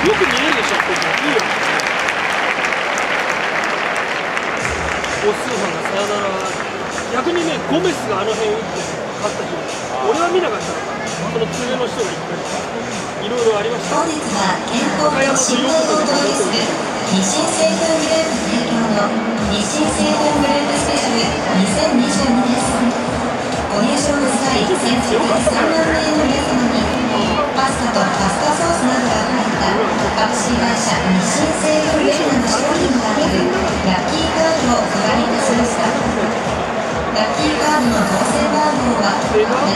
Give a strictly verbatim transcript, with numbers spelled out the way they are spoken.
よく見えるでしょって言ういいよ。オスーさんがサヨナラ、逆にね、ゴメスがあの辺打って勝った日、俺は見なかったのか、その連れの人がいっぱいいろいろありました。 本日は健康と信頼をお届けする日清製粉グループ提供の日清製粉グループスペシャルにせんにじゅうにです。ご入賞の際、先着さんまんめいの皆様にパスタとパスタソースなどが入った株式会社日清製粉ウェルナの商品が当たるラッキーカードをお配りいたしました。ラッキーカードの当選番号は